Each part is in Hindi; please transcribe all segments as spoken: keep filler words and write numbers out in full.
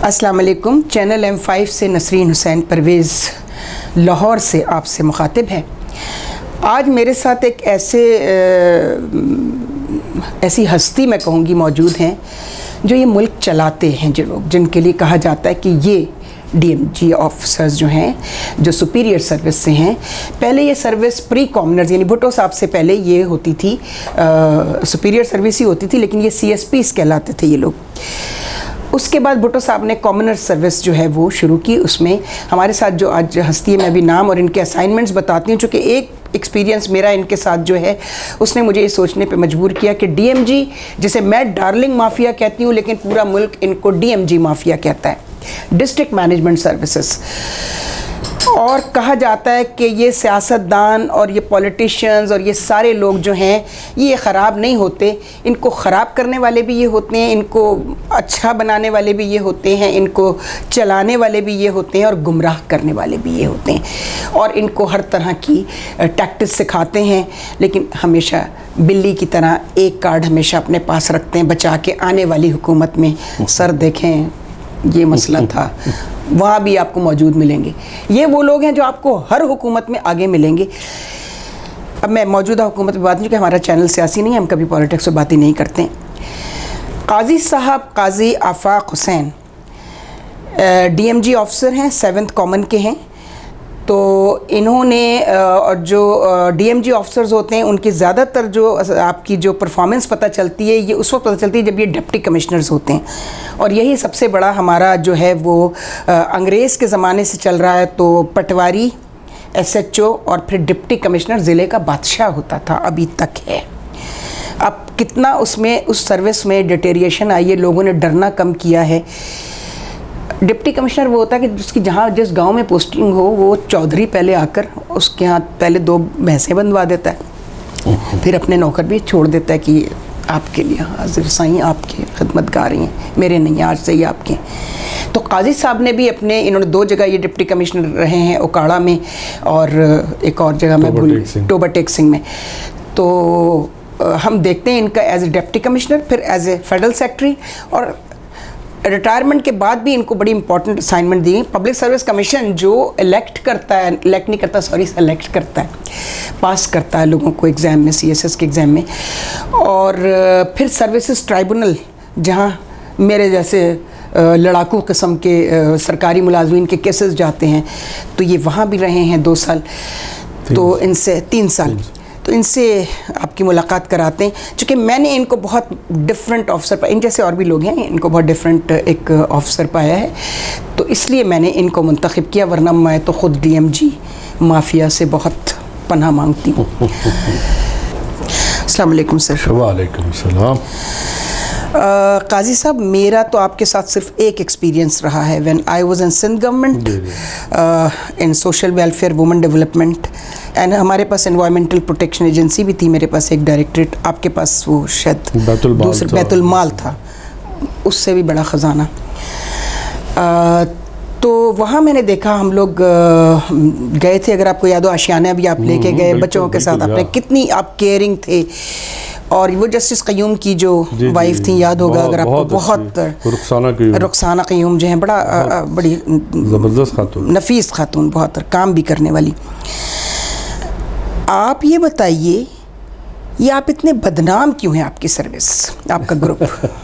अस्सलाम वालेकुम। चैनल एम फाइव से नसरीन हुसैन परवेज़ लाहौर से आपसे मुखातिब है। आज मेरे साथ एक ऐसे ऐसी हस्ती मैं कहूँगी मौजूद हैं जो ये मुल्क चलाते हैं, जो लोग जिनके लिए कहा जाता है कि ये डीएमजी ऑफिसर्स जो हैं, जो सुपीरियर सर्विस से हैं। पहले ये सर्विस प्री कॉमनर्स यानी भुट्टो साहब से पहले ये होती थी, सुपीरियर सर्विस ही होती थी, लेकिन ये सीएसपीस कहलाते थे ये लोग। उसके बाद भुट्टो साहब ने कॉमनर सर्विस जो है वो शुरू की। उसमें हमारे साथ जो आज हस्ती है, मैं भी नाम और इनके असाइनमेंट्स बताती हूँ, चूँकि एक एक्सपीरियंस मेरा इनके साथ जो है उसने मुझे ये सोचने पे मजबूर किया कि डीएमजी, जिसे मैं डार्लिंग माफिया कहती हूँ लेकिन पूरा मुल्क इनको डीएमजी माफिया कहता है, डिस्ट्रिक्ट मैनेजमेंट सर्विसेज। और कहा जाता है कि ये सियासतदान और ये पॉलिटिशियंस और ये सारे लोग जो हैं ये ख़राब नहीं होते, इनको ख़राब करने वाले भी ये होते हैं, इनको अच्छा बनाने वाले भी ये होते हैं, इनको चलाने वाले भी ये होते हैं और गुमराह करने वाले भी ये होते हैं, और इनको हर तरह की टैक्टिक्स सिखाते हैं। लेकिन हमेशा बिल्ली की तरह एक कार्ड हमेशा अपने पास रखते हैं बचा के। आने वाली हुकूमत में सर देखें ये मसला था, वहाँ भी आपको मौजूद मिलेंगे। ये वो लोग हैं जो आपको हर हुकूमत में आगे मिलेंगे। अब मैं मौजूदा हुकूमत में बात नहीं, कि हमारा चैनल सियासी नहीं है, हम कभी पॉलिटिक्स पर बातें नहीं करते हैं। काजी साहब काजी आफाक हुसैन डीएमजी ऑफिसर हैं, सेवन्थ कॉमन के हैं। तो इन्होंने और जो डीएमजी ऑफिसर्स होते हैं उनकी ज़्यादातर जो आपकी जो परफॉर्मेंस पता चलती है ये उस वक्त पता चलती है जब ये डिप्टी कमिश्नर्स होते हैं। और यही सबसे बड़ा हमारा जो है वो अंग्रेज़ के ज़माने से चल रहा है। तो पटवारी, एसएचओ और फिर डिप्टी कमिश्नर ज़िले का बादशाह होता था, अभी तक है। अब कितना उसमें उस सर्विस में डिटेरिएशन आई है, लोगों ने डरना कम किया है। डिप्टी कमिश्नर वो होता है कि जिसकी जहाँ जिस गांव में पोस्टिंग हो वो चौधरी पहले आकर उसके यहाँ पहले दो भैंसें बंधवा देता है, फिर अपने नौकर भी छोड़ देता है कि आपके लिए हाजिर साईं, आपके खिदमतगार हैं, मेरे नहीं, आज से ही आपके। तो काजी साहब ने भी अपने, इन्होंने दो जगह ये डिप्टी कमिश्नर रहे हैं, ओकाड़ा में और एक और जगह में भूल टोबा टेक सिंह में। तो हम देखते हैं इनका एज ए डिप्टी कमिश्नर, फिर एज ए फेडरल सेक्रेटरी, और रिटायरमेंट के बाद भी इनको बड़ी इंपॉर्टेंट असाइनमेंट दी। पब्लिक सर्विस कमीशन जो इलेक्ट करता है, इलेक्ट नहीं करता सॉरी सेलेक्ट करता है, पास करता है लोगों को एग्ज़ाम में, सीएसएस के एग्ज़ाम में। और फिर सर्विसेज ट्राइब्यूनल, जहां मेरे जैसे लड़ाकू किस्म के सरकारी मुलाजमीन के केसेस जाते हैं, तो ये वहाँ भी रहे हैं दो साल। तो इनसे तीन साल तो इनसे आपकी मुलाकात कराते हैं, चूँकि मैंने इनको बहुत डिफरेंट ऑफिसर, इन जैसे और भी लोग हैं, इनको बहुत डिफरेंट एक ऑफिसर पाया है, तो इसलिए मैंने इनको मुंतखब किया, वरना मैं तो ख़ुद डीएमजी माफिया से बहुत पनाह मांगती हूँ। अस्सलाम वालेकुम सर। वालेकुम सलाम। काजी साहब, मेरा तो आपके साथ सिर्फ एक एक्सपीरियंस रहा है। When I was in Sindh government in social welfare, women development, and हमारे पास एनवायरमेंटल प्रोटेक्शन एजेंसी भी थी, मेरे पास एक डायरेक्टरेट, आपके पास वो शायद दूसरे बैतुल माल था, उससे भी बड़ा ख़जाना। तो वहाँ मैंने देखा, हम लोग गए थे, अगर आपको याद हो, आशियाना भी आप लेके गए बच्चों के साथ, आपने कितनी आप केयरिंग थे। और वो जस्टिस क़य्यूम की जो वाइफ थी, याद होगा अगर आपको, बहुत रुखसाना क़य्यूम, रुखसाना क़य्यूम जो है, बड़ा आ, बड़ी ज़बरदस्त खातून, नफीस खातून, बहुत काम भी करने वाली। आप ये बताइए, ये आप इतने बदनाम क्यों हैं, आपकी सर्विस, आपका ग्रुप?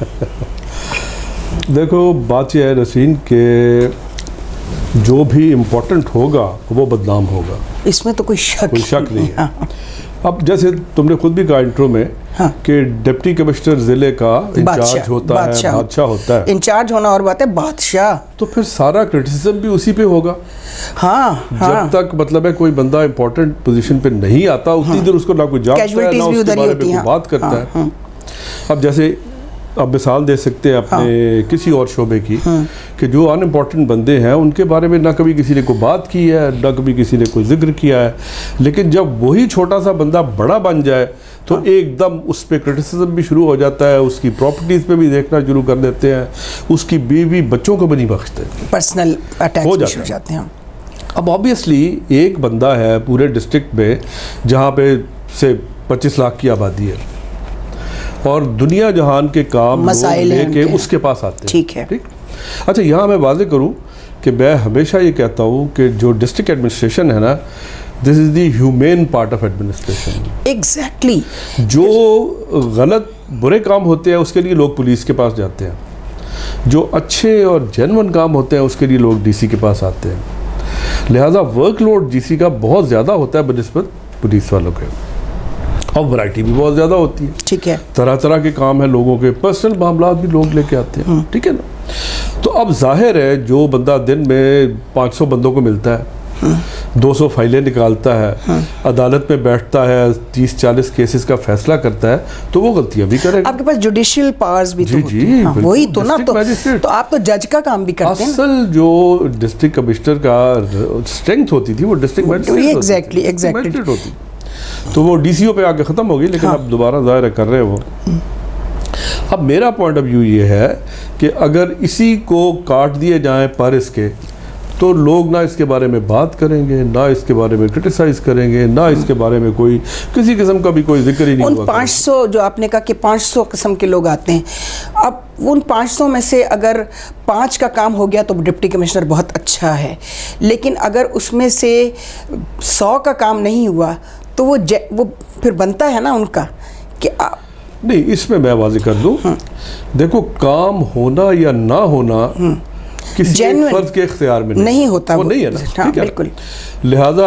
देखो बात यह है नसीन के जो भी इम्पोर्टेंट होगा वो बदनाम होगा, इसमें तो कोई शक कोई शक नहीं है। हाँ। अब जैसे तुमने खुद भी कहा इंट्रो में, हाँ, कि डिप्टी कमिश्नर जिले का इंचार्ज होता है, बादशाह होता है। इंचार्ज होना और बात है, बादशाह। तो फिर सारा क्रिटिसिज्म भी उसी पे होगा। हाँ, जब हाँ। तक मतलब है कोई बंदा इंपॉर्टेंट पोजीशन पे नहीं आता, उतनी देर उसको ना कोई जानता है, ना उसके बारे में कोई बात करता है। अब जैसे आप मिसाल दे सकते हैं अपने हाँ। किसी और शोबे की, हाँ। कि जो अनइम्पॉर्टेंट बंदे हैं उनके बारे में ना कभी किसी ने कोई बात की है, ना कभी किसी ने कोई जिक्र किया है, लेकिन जब वही छोटा सा बंदा बड़ा बन जाए तो हाँ। एकदम उस पर क्रिटिसिज्म भी शुरू हो जाता है, उसकी प्रॉपर्टीज़ पे भी देखना शुरू कर देते हैं, उसकी बीवी बच्चों को भी नहीं बख्शते, पर्सनल अटैक हो जाते, जाते हैं। अब ऑब्वियसली एक बंदा है पूरे डिस्ट्रिक्ट में जहाँ पे से पच्चीस लाख की आबादी है, और दुनिया जहान के काम लेके उसके पास आते हैं, ठीक है, ठीक। अच्छा, यहाँ मैं वाज़ेह करूँ कि मैं हमेशा ये कहता हूँ कि जो डिस्ट्रिक्ट एडमिनिस्ट्रेशन है ना, this is the human part of administration. Exactly. जो गलत बुरे काम होते हैं उसके लिए लोग पुलिस के पास जाते हैं, जो अच्छे और जेन्युइन काम होते हैं उसके लिए लोग डीसी के पास आते हैं। लिहाजा वर्कलोड डीसी का बहुत ज़्यादा होता है बनिस्बत पुलिस वालों के, और वैरायटी भी बहुत ज़्यादा होती है। ठीक है, तरह तरह के काम है, लोगों के पर्सनल मामला भी लोग लेके आते हैं। ठीक है ना। तो अब जाहिर है जो बंदा दिन में पाँच सौ बंदों को मिलता है, दो सौ फाइलें निकालता है, अदालत में बैठता है, तीस चालीस केसेस का फैसला करता है, तो वो गलतियां भी करेगा। आपके पास जुडिशियल पावर्स भी तो होती हैं। हाँ, वही तो ना, तो, तो आप तो जज का काम भी करते हैं। असल जो डिस्ट्रिक्ट कमिश्नर का स्ट्रेंथ होती थी वो डिस्ट्रिक्ट मैजिस्ट्रेट एग्जैक्टली एग्जैक्टली होती, तो वो डीसीओ पे आके ख़त्म हो गई, लेकिन अब दोबारा ज़ाहिर कर रहे हैं वो। अब मेरा पॉइंट ऑफ व्यू ये है कि अगर इसी को काट दिए जाएं पर इसके, तो लोग ना इसके बारे में बात करेंगे, ना इसके बारे में क्रिटिसाइज करेंगे, ना इसके बारे में कोई किसी किस्म का भी कोई जिक्र ही नहीं उन पाँच सौ जो आपने कहा कि पाँच सौ किस्म के लोग आते हैं, अब उन पाँच सौ में से अगर पाँच का काम हो गया तो डिप्टी कमिश्नर बहुत अच्छा है, लेकिन अगर उसमें से सौ का काम नहीं हुआ तो वो वो फिर बनता है ना उनका कि आ, नहीं, इसमें मैं वाज़ेह कर दूँ। देखो, काम होना या ना होना किसी एक फर्ज के इख्तियार में नहीं, नहीं होता, वो, वो नहीं है ना। हाँ, ठीक है, बिल्कुल। लिहाजा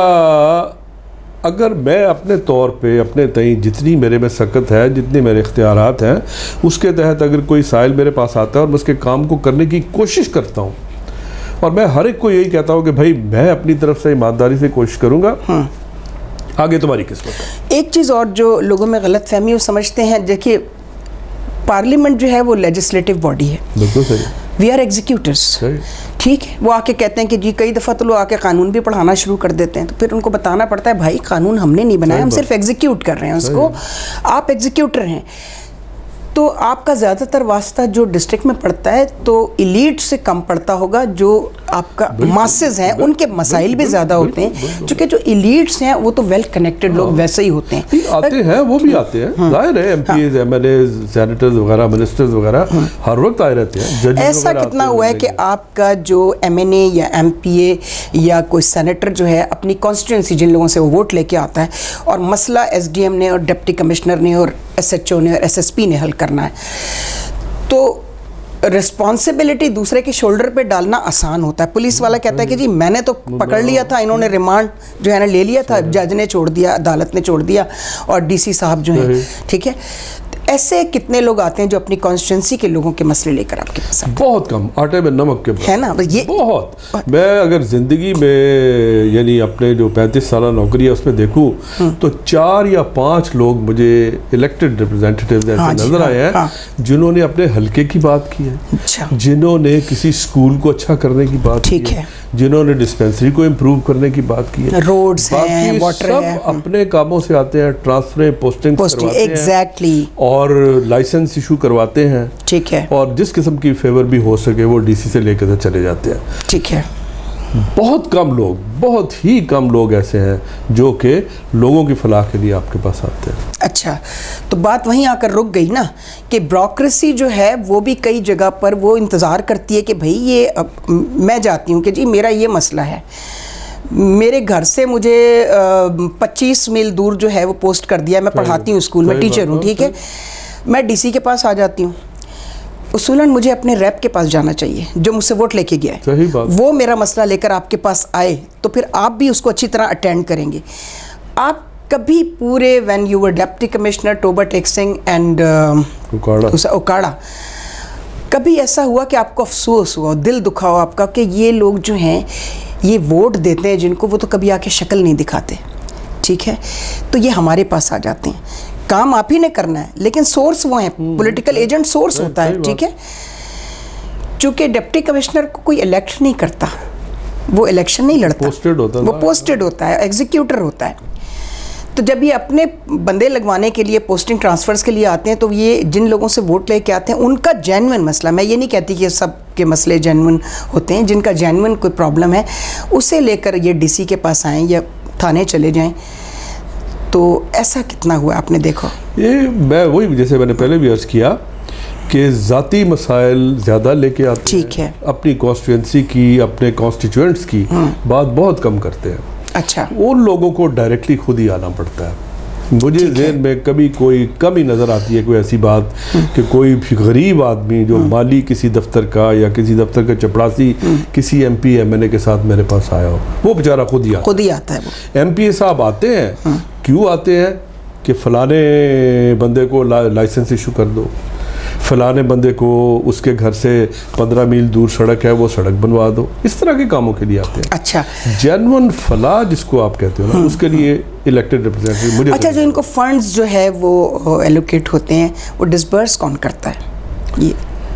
अगर मैं अपने तौर पे अपने तई जितनी मेरे में सकत है, जितनी मेरे इख्तियारात हैं, उसके तहत अगर कोई साइल मेरे पास आता है और मैं उसके काम को करने की कोशिश करता हूँ, और मैं हर एक को यही कहता हूँ कि भाई मैं अपनी तरफ से ईमानदारी से कोशिश करूँगा, हाँ। आगे तुम्हारी किस्मत है। एक चीज़ और जो लोगों में गलत फहमी वो समझते हैं, देखिए पार्लियामेंट जो है वो लेजिस्लेटिव बॉडी है, बिल्कुल सही, वी आर एग्जीक्यूटर्स। ठीक है, वो आके कहते हैं कि जी, कई दफ़ा तो लोग आके कानून भी पढ़ाना शुरू कर देते हैं, तो फिर उनको बताना पड़ता है भाई कानून हमने नहीं बनाया, हम सिर्फ एग्जीक्यूट कर रहे हैं उसको, आप एग्जीक्यूटर हैं। तो आपका ज़्यादातर वास्ता जो डिस्ट्रिक्ट में पड़ता है तो इलीट से कम पड़ता होगा, जो आपका मासेस हैं उनके मसाइल भी ज़्यादा होते हैं, क्योंकि जो इलीट्स हैं वो तो वेल कनेक्टेड लोग वैसे ही होते हैं, आते हैं, वो भी आते हैं, जाहिर है एमपीएस, एमएलए, सेनेटर्स वगैरह, मिनिस्टर्स वगैरह हर वक्त आए रहते हैं। ऐसा कितना हुआ है कि आपका जो एमएनए या एमपीए या कोई सेनेटर जो है अपनी कॉन्स्टिट्यूंसी जिन लोगों से वो वोट लेके आता है और मसला एसडीएम ने और डिप्टी कमिश्नर ने और एसएचओ ने और एसएसपी ने हल करना है, तो रिस्पॉन्सिबिलिटी दूसरे के शोल्डर पे डालना आसान होता है। पुलिस वाला कहता है कि जी मैंने तो पकड़ लिया था, इन्होंने रिमांड जो है ना ले लिया था, जज ने छोड़ दिया, अदालत ने छोड़ दिया और डीसी साहब जो हैं, ठीक है। ऐसे कितने लोग आते हैं जो अपनी कॉन्स्टिट्यूंसी के लोगों के मसले लेकर आपके पास आते हैं? बहुत कम, आटे में नमक के है ना, ये बहुत। मैं अगर ज़िंदगी में यानी अपने जो पैंतीस साल नौकरी है उसमें देखूं तो चार या पांच लोग मुझे इलेक्टेड रिप्रेजेंटेटिव्स ऐसे हाँ नजर हाँ, आए हैं हाँ। जिन्होंने अपने हलके की बात की है, अच्छा। जिन्होंने किसी स्कूल को अच्छा करने की बात की है, जिन्होंने डिस्पेंसरी को इम्प्रूव करने की बात की है, रोड्स हैं, वाटर सब है, अपने कामों से आते हैं, ट्रांसफर पोस्टिंग करवाते हैं, एग्जैक्टली, और लाइसेंस इशू करवाते हैं, ठीक है, और जिस किस्म की फेवर भी हो सके वो डीसी से लेकर चले जाते हैं, ठीक है। बहुत कम लोग, बहुत ही कम लोग ऐसे हैं जो कि लोगों की फलाह के लिए आपके पास आते हैं। अच्छा, तो बात वहीं आकर रुक गई ना कि ब्यूरोक्रेसी जो है वो भी कई जगह पर वो इंतज़ार करती है कि भाई ये अब मैं जाती हूँ कि जी मेरा ये मसला है, मेरे घर से मुझे पच्चीस मील दूर जो है वो पोस्ट कर दिया, मैं पढ़ाती हूँ स्कूल में, टीचर हूँ, ठीक है, मैं डीसी के पास आ जाती हूँ, उसूलन मुझे अपने रैप के पास जाना चाहिए जो मुझसे वोट लेके गया है, सही बात। वो मेरा मसला लेकर आपके पास आए तो फिर आप भी उसको अच्छी तरह अटेंड करेंगे। आप कभी पूरे when you were deputy commissioner Toba Tek Singh and Okara, कभी ऐसा हुआ कि आपको अफसोस हुआ, दिल दुखा हो आपका कि ये लोग जो हैं ये वोट देते हैं जिनको, वो तो कभी आके शक्ल नहीं दिखाते, ठीक है, तो ये हमारे पास आ जाते हैं, काम आप ही ने करना है लेकिन सोर्स वो है, पॉलिटिकल एजेंट सोर्स होता है, ठीक है। चूँकि डिप्टी कमिश्नर को कोई इलेक्ट नहीं करता, वो इलेक्शन नहीं लड़ता, पोस्टेड होता वो पोस्टेड होता है, एग्जीक्यूटर होता है। तो जब ये अपने बंदे लगवाने के लिए पोस्टिंग ट्रांसफ़र्स के लिए आते हैं तो ये जिन लोगों से वोट लेके आते हैं उनका जेन्युइन मसला, मैं ये नहीं कहती कि सब के मसले जेन्युइन होते हैं, जिनका जेन्युइन कोई प्रॉब्लम है उसे लेकर ये डीसी के पास आएँ या थाने चले जाएँ, तो ऐसा कितना हुआ आपने देखो? ये मैं वही जैसे मैंने पहले भी अर्ज़ किया कि ज़ाती मसाइल ज़्यादा लेके आते ठीक है, अपनी कॉन्स्टिट्यूंसी की, अपने कॉन्स्टिट्यूएंट्स की बात बहुत कम करते हैं। अच्छा, उन लोगों को डायरेक्टली खुद ही आना पड़ता है। मुझे ज़हन में कभी कोई कमी नज़र आती है कोई ऐसी बात कि कोई गरीब आदमी जो माली किसी दफ्तर का या किसी दफ्तर का चपरासी किसी एमपी एमएनए के साथ मेरे पास आया हो, वो बेचारा खुद ही आता खुद ही आता है। वो एमपी साहब आते हैं, क्यों आते हैं कि फ़लाने बंदे को लाइसेंस इशू कर दो, फलाने बंदे को उसके घर से पंद्रह मील दूर सड़क है वो सड़क बनवा दो, इस तरह के कामों के लिए आते हैं। अच्छा, जेन्युइन फलाह जिसको आप कहते हो ना, उसके लिए इलेक्टेड रिप्रेजेंटेटिव। मुझे अच्छा, जो इनको फंड्स जो है वो एलोकेट होते हैं, वो डिसबर्स कौन करता है? ये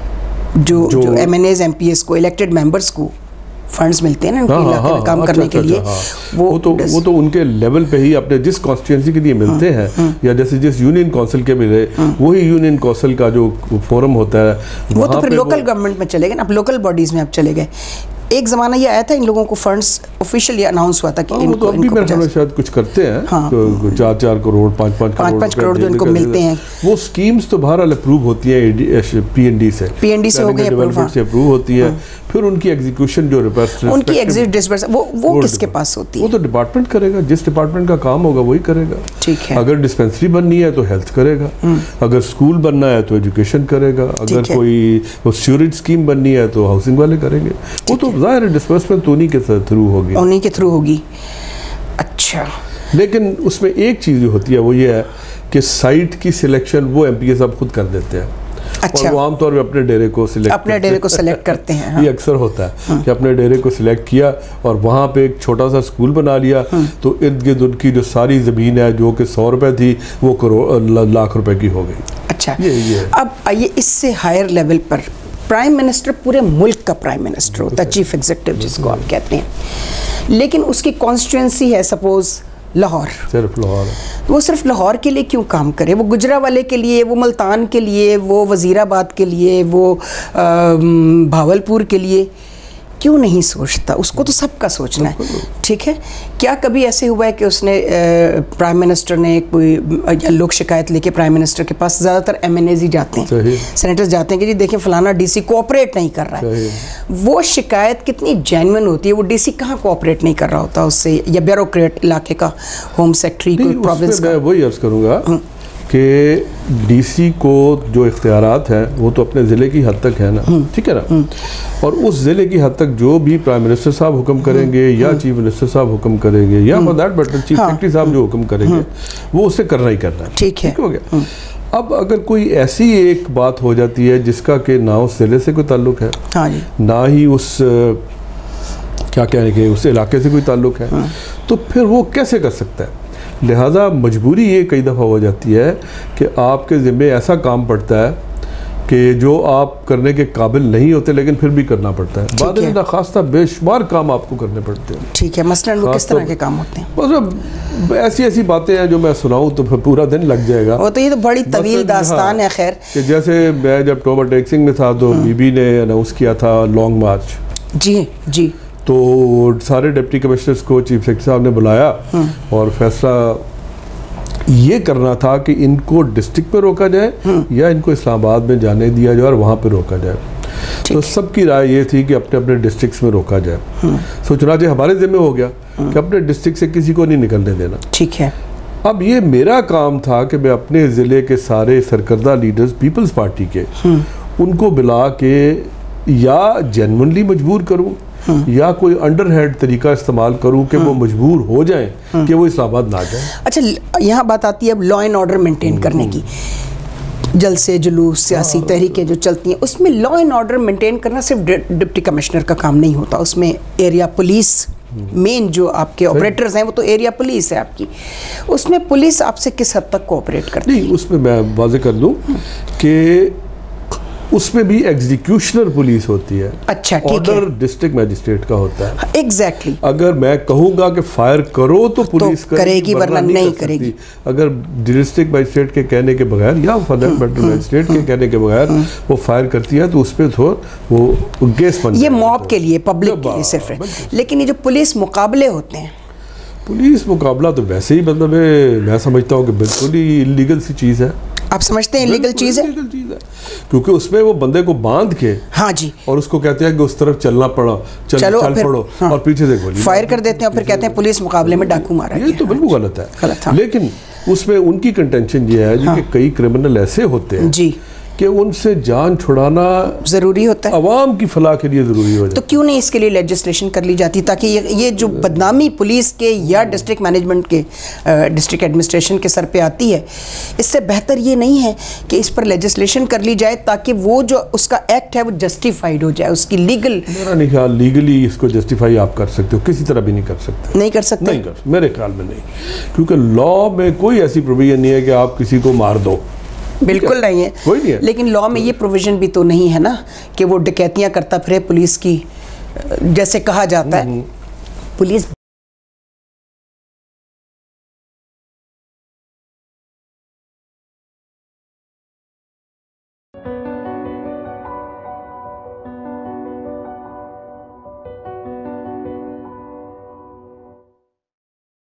जो जो, जो एमएनएज एमपीएस को, इलेक्टेड मेंबर्स को फंड्स मिलते हैं ना उनके इलाके में काम करने के लिए, वो वो तो वो तो उनके लेवल पे ही अपने जिस कॉन्स्टिट्यूंसी के लिए मिलते हैं, या जैसे जिस यूनियन काउंसिल के मिले, वही यूनियन काउंसिल का जो फोरम होता है वो तो फिर लोकल गवर्नमेंट में चले गए ना। अब लोकल बॉडीज में अब चले गए। एक ज़माना ये आया था इन लोगों को फंड्स ऑफिशियली अनाउंस हुआ था कि इनको, तो अभी इनको मेरे शायद कुछ करते हैं। हाँ, तो चार चार करोड़ पाँच पाँच पाँच पाँच करोड़ जो इनको मिलते हैं, वो स्कीम्स तो बहरहाल अप्रूव होती है पीएनडी से, पीएनडी से हो गई अप्रूव से अप्रूव होती है। फिर उनकी एग्जीक्यूशन जो उनकी एग्जिट डिसबर्स वो वो किसके पास होती है? वो तो डिपार्टमेंट करेगा, जिस डिपार्टमेंट का काम होगा वही करेगा। ठीक है। अगर डिस्पेंसरी बननी है तो हेल्थ करेगा, अगर स्कूल बनना है तो एजुकेशन करेगा, अगर कोई सीवरेज स्कीम बननी है तो हाउसिंग वाले करेंगे। वो तो जाहिर है डिस्बर्समेंट तो उन्हीं के थ्रू होगी, उन्हीं के थ्रू होगी। अच्छा, लेकिन उसमें एक चीज़ जो होती है वो ये है कि साइट की सिलेक्शन वो एमपीए साहब खुद कर देते हैं। अच्छा, और वो आमतौर पे अपने डेरे को सिलेक्ट अपने डेरे को सिलेक्ट करते हैं। हाँ। ये अक्सर होता है हाँ। कि अपने डेरे को सिलेक्ट किया और वहाँ पे एक छोटा सा स्कूल बना लिया, हाँ। तो इर्द गिर्द उनकी जो सारी ज़मीन है जो कि सौ रुपए थी वो करोड़ लाख रुपए की हो गई। अच्छा, ये ये अब आइए इससे हायर लेवल पर प्राइम मिनिस्टर पूरे मुल्क का प्राइम मिनिस्टर होता है, चीफ एग्जीक्यूटिव जिसको आप कहते हैं, लेकिन उसकी कॉन्स्टिट्यूंसी है सपोज लाहौर, सिर्फ लाहौर, वो सिर्फ लाहौर के लिए क्यों काम करे? वो गुजरावाले के लिए, वो मुल्तान के लिए, वो वज़ीराबाद के लिए, वो भावलपुर के लिए क्यों नहीं सोचता? उसको तो सबका सोचना है। ठीक है, क्या कभी ऐसे हुआ है कि उसने प्राइम मिनिस्टर ने कोई या लोग शिकायत लेके प्राइम मिनिस्टर के पास, ज़्यादातर एमएनएज ही जाते हैं, सेनेटर्स जाते हैं कि जी देखिए फलाना डीसी कोऑपरेट नहीं कर रहा है। वो शिकायत कितनी जेन्युइन होती है? वो डीसी कहाँ कोऑपरेट नहीं कर रहा होता उससे, या ब्यूरोक्रेट इलाके का, होम सेक्रेटरी कोई प्रोविंस का? मैं वही अर्ज करूँगा कि डीसी को जो इख्तियारात हैं वो तो अपने ज़िले की हद तक है ना, ठीक है ना, और उस ज़िले की हद तक जो भी प्राइम मिनिस्टर साहब हुक्म करेंगे या चीफ मिनिस्टर साहब हुक्म करेंगे या for that matter chief secretary साहब जो हुक्म करेंगे वो उससे करना ही करना है। ठीक है, हो गया। अब अगर कोई ऐसी एक बात हो जाती है जिसका कि ना उस ज़िले से कोई ताल्लुक है, हाँ जी, ना ही उस क्या कहने के उस इलाके से कोई ताल्लुक है, हाँ, तो फिर वो कैसे कर सकता है? लिहाजा मजबूरी ये कई दफ़ा हो जाती है कि आपके ज़िम्मे ऐसा काम पड़ता है कि जो आप करने के काबिल नहीं होते लेकिन फिर भी करना पड़ता है। बाद में ना खासा बेशुमार काम आपको करने पड़ते हैं। ठीक है, मसलन वो किस तरह के काम होते हैं? मतलब ऐसी ऐसी बातें हैं जो मैं सुनाऊँ तो फिर पूरा दिन लग जाएगा। वो तो ये तो बड़ी तवील दास्तान है। खैर, कि जैसे मैं जब टोबर टैक्सिंग में था तो बीबी ने अनाउंस किया था लॉन्ग मार्च। जी जी, तो सारे डिप्टी कमिश्नर्स को चीफ सेक्रेटरी साहब ने बुलाया और फैसला ये करना था कि इनको डिस्ट्रिक्ट पे रोका जाए या इनको इस्लामाबाद में जाने दिया जाए और वहाँ पे रोका जाए। तो सबकी राय ये थी कि अपने अपने डिस्ट्रिक्ट्स में रोका जाए। सो चुनांचे हमारे ज़िम्मे हो गया कि अपने डिस्ट्रिक्ट से किसी को नहीं निकलने देना। ठीक है, अब ये मेरा काम था कि मैं अपने ज़िले के सारे सरकर्दा लीडर्स पीपल्स पार्टी के उनको बुला के या जेन्युइनली मजबूर करूँ या कोई अंडरहैंड तरीका इस्तेमाल करूं कि वो मजबूर हो जाएं कि वो इस्लामाबाद ना जाए। अच्छा, यहाँ बात आती है अब लॉ एंड ऑर्डर मेंटेन करने की। जलसे जुलूस सियासी तहरीकें जो चलती हैं उसमें लॉ एंड ऑर्डर मेंटेन करना सिर्फ डिप्टी कमिश्नर का काम नहीं होता, उसमें एरिया पुलिस, मेन जो आपके ऑपरेटर्स हैं वो तो एरिया पुलिस है आपकी, उसमें पुलिस आपसे किस हद तक कोऑपरेट करती है? उसमें मैं वाज़ेह कर दूँ कि उसमें भी एग्जीक्यूशनर पुलिस होती है। अच्छा, ठीक है। ऑर्डर डिस्ट्रिक्ट मैजिस्ट्रेट का होता है। Exactly exactly. अगर मैं कहूँगा कि फायर करो तो पुलिस तो करेगी, वरना नहीं, नहीं कर करेगी। अगर डिस्ट्रिक्ट मैजिस्ट्रेट के कहने के बगैर या फॉर्मेट मैजिस्ट्रेट के कहने के बगैर वो फायर करती है तो उस पर तो वो केस बन, ये मॉब के लिए, पब्लिक के लिए सिर्फ है। लेकिन ये जो पुलिस मुकाबले होते हैं, पुलिस मुकाबला तो वैसे ही मतलब मैं समझता हूँ कि बिल्कुल ही इलीगल सी चीज़ है। आप समझते हैं लीगल चीज है? लीगल चीज है, क्योंकि उसमें वो बंदे को बांध के, हाँ जी, और उसको कहते हैं कि उस तरफ चलना पड़ो, चल, चलो चल फिर, पड़ो, हाँ, और पीछे से गोली फायर कर देते हैं और फिर कहते हैं पुलिस मुकाबले में डाकू मारा। ये तो बिल्कुल गलत है, गलत। हाँ। लेकिन उसमें उनकी कंटेंशन ये है हाँ, कि कई क्रिमिनल ऐसे होते हैं जी कि उनसे जान छुड़ाना जरूरी होता है, अवाम की फलाह के लिए जरूरी हो जाए। तो क्यों नहीं इसके लिए लेजिस्लेशन कर ली जाती, ताकि ये ये जो बदनामी पुलिस के या डिस्ट्रिक्ट मैनेजमेंट के, डिस्ट्रिक्ट एडमिनिस्ट्रेशन के सर पे आती है, इससे बेहतर ये नहीं है कि इस पर लेजिस्लेशन कर ली जाए ताकि वो जो उसका एक्ट है वो जस्टिफाइड हो जाए, उसकी लीगल। मेरा नहीं ख्याल लीगली इसको जस्टिफाई आप कर सकते हो, किसी तरह भी नहीं कर सकते। नहीं कर सकते? नहीं कर, मेरे ख्याल में नहीं, क्योंकि लॉ में कोई ऐसी प्रोविजन नहीं है कि आप किसी को मार दो, बिल्कुल नहीं है, कोई नहीं है। लेकिन लॉ में ये प्रोविजन भी तो नहीं है ना कि वो डकैतियां करता फिरे पुलिस की, जैसे कहा जाता है पुलिस